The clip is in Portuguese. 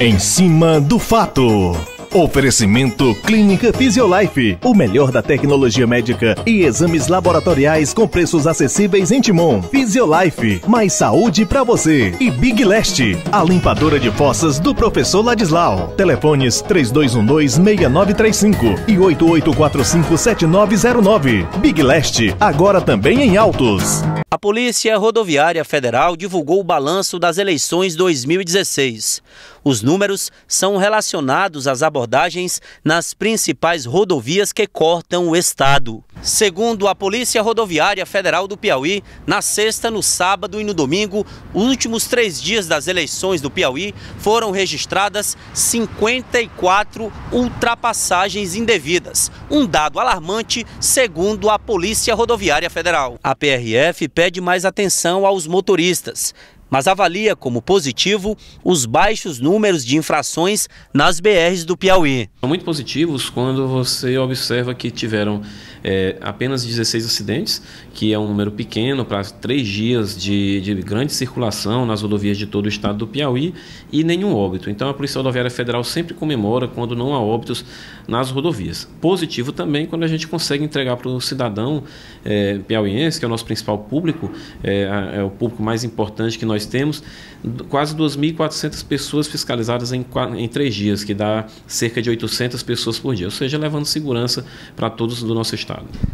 Em cima do fato. Oferecimento Clínica Fisiolife, o melhor da tecnologia médica e exames laboratoriais com preços acessíveis em Timon. Fisiolife, mais saúde pra você. E Big Leste, a limpadora de fossas do professor Ladislau. Telefones 3212-6935 e 8845-7909. Big Leste, agora também em Autos. A Polícia Rodoviária Federal divulgou o balanço das eleições 2016. Os números são relacionados às abordagens nas principais rodovias que cortam o estado. Segundo a Polícia Rodoviária Federal do Piauí, na sexta, no sábado e no domingo, os últimos 3 dias das eleições do Piauí, foram registradas 54 ultrapassagens indevidas. Um dado alarmante, segundo a Polícia Rodoviária Federal. A PRF pede mais atenção aos motoristas, mas avalia como positivo os baixos números de infrações nas BRs do Piauí. São muito positivos quando você observa que tiveram apenas 16 acidentes, que é um número pequeno para 3 dias de grande circulação nas rodovias de todo o estado do Piauí, e nenhum óbito. Então a Polícia Rodoviária Federal sempre comemora quando não há óbitos nas rodovias. Positivo também quando a gente consegue entregar para o cidadão piauiense, que é o nosso principal público, é o público mais importante que nós temos, quase 2.400 pessoas fiscalizadas em 3 dias, que dá cerca de 800 pessoas por dia, ou seja, levando segurança para todos do nosso estado.